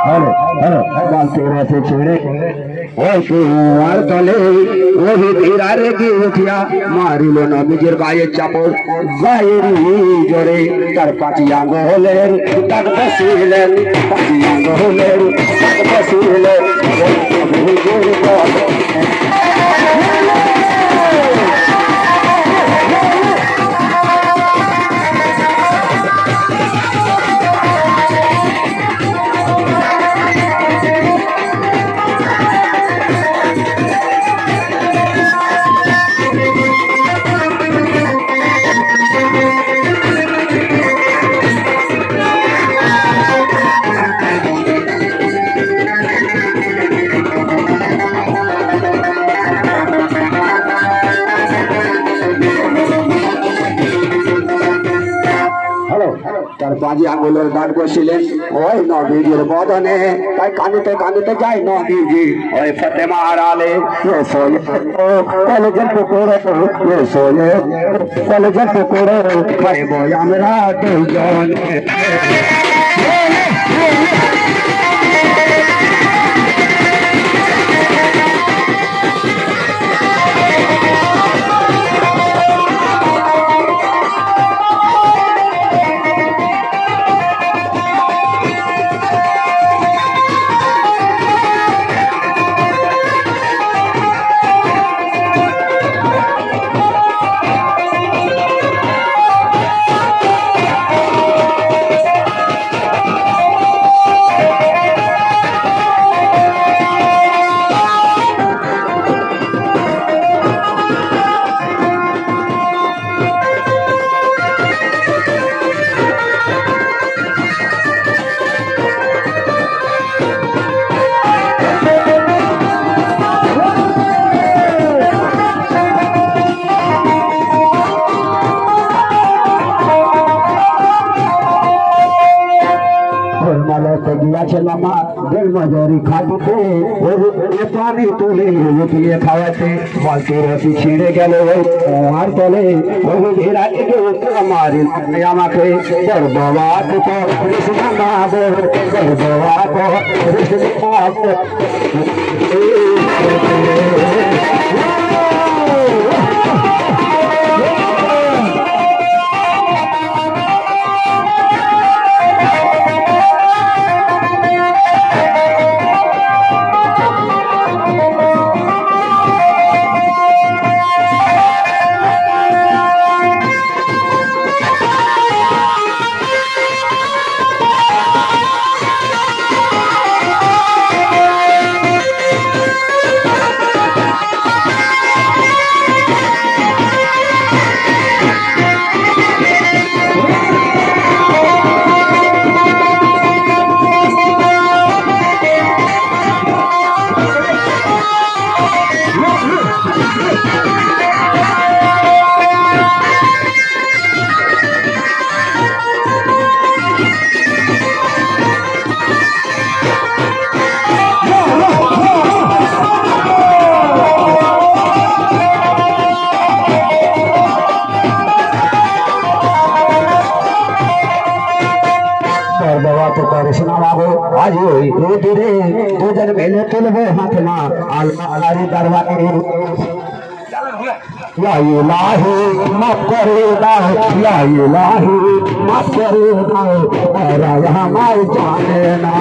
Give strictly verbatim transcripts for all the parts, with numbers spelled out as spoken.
hello hello बाल तेरा से छेड़े ओ कुआर तले वही तेरा रे की उठिया मारिलो ना निजेर गाये चापड़ गायेरी जोरे तार पाची आंगोलेर ताक बसिलेन पाची आंगोलेर ताक बसिलेन बाजी आंगुलेर गान করছিলেন ওই নবীজির বদনে তাই কাঁদিতে কাঁদিতে যায় নবীজি ওই ফাতেমার আলে সোয়ে কলেজের পুকুরে সোয়ে কলেজের পুকুরে খাইব আমরা দুজনে खाते पानी तुले उठिए खावाते बाल्टी रसी छिड़े गले और तले घेरा हमारी गर्भवात को गर्भवात आज दुजन मेले तुलबे हाथ में आलमारी दरवाजे या इलाही माफ करेगा या इलाही माफ करेगा और यहाँ माई जाने ना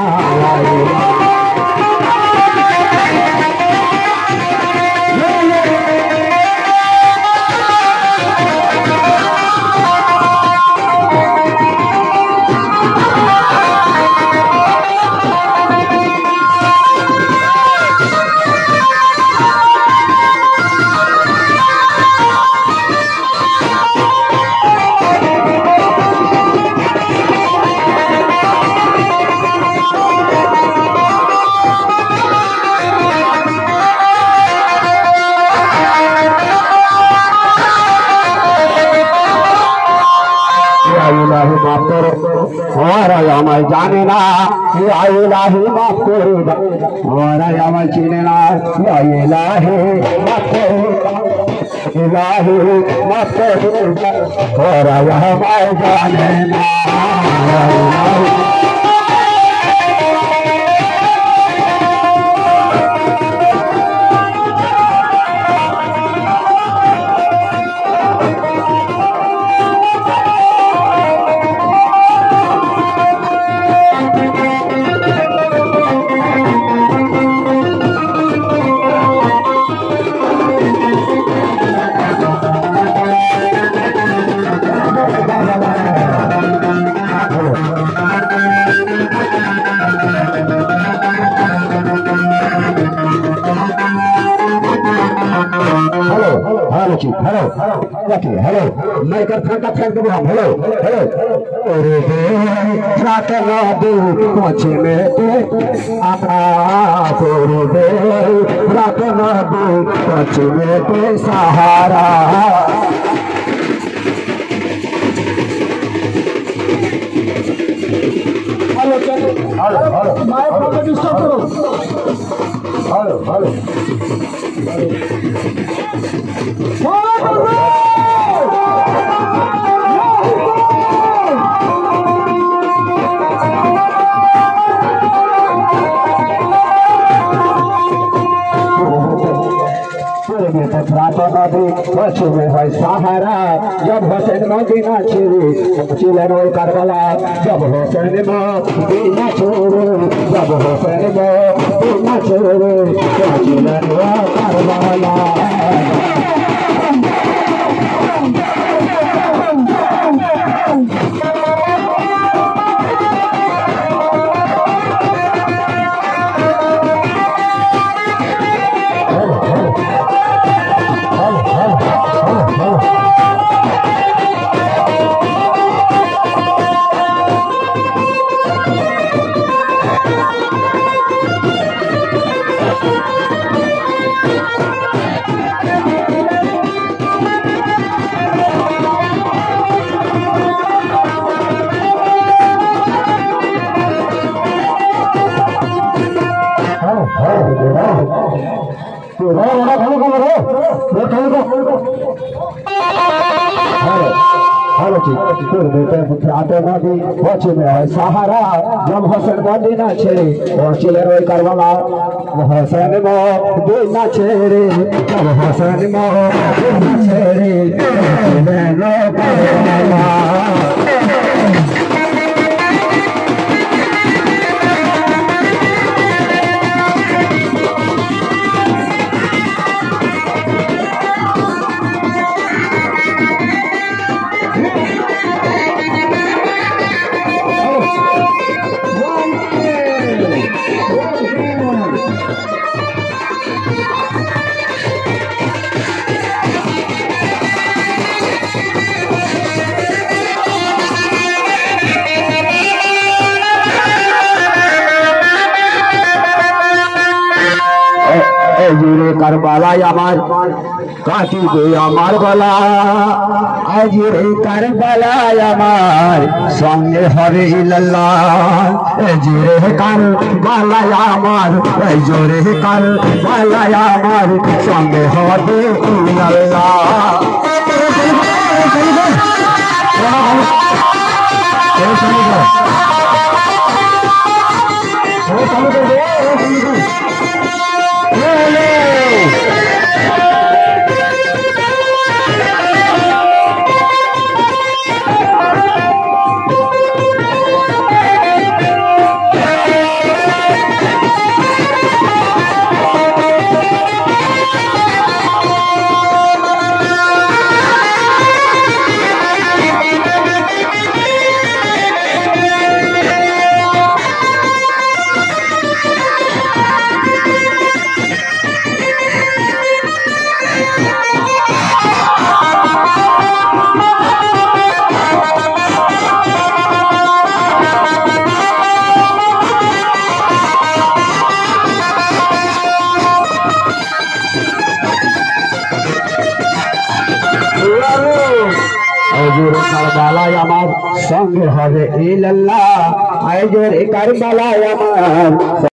हमारे जाने ना इलाही माफ करो हमारा हमारे चीने ना इलाही माफ करो इलाही माफ करो और हमारे जाने ना चीज हेलो रखिए हेलो मैं कर फेंका फेंक दूँ हम हेलो हेलो अरे दे रात ना दे पहुँचे में दे आपा तेरे दे रात ना दे पहुँचे में दे सहारा hello hello hello my photo disturb करो हेलो हेलो सहारा जब हुसैन मदीना छोड़े चिलन ओए करबला जब हुसैन मदीना छोड़े जब हुसैन मदीना छोड़े चिलन ओए करबला सहारा जब हुसैन मदीना छेड़े और चिले रोई करवाला हुसैन मदीना छेड़े जब हुसैन मदीना छेड़े चिले रोई करवाला करबलाय আমার কাটি দে আমার গলা আজ রে করবলায় আমার সঙ্গে হবে ইল্লাল্লাহ আজ রে করবলায় আমার আজ রে করবলায় আমার সঙ্গে হবে ইল্লাল্লাহ करबलाय আমার সঙ্গে হবে ইল্লাল্লাহ আজ রে করবলায় আমার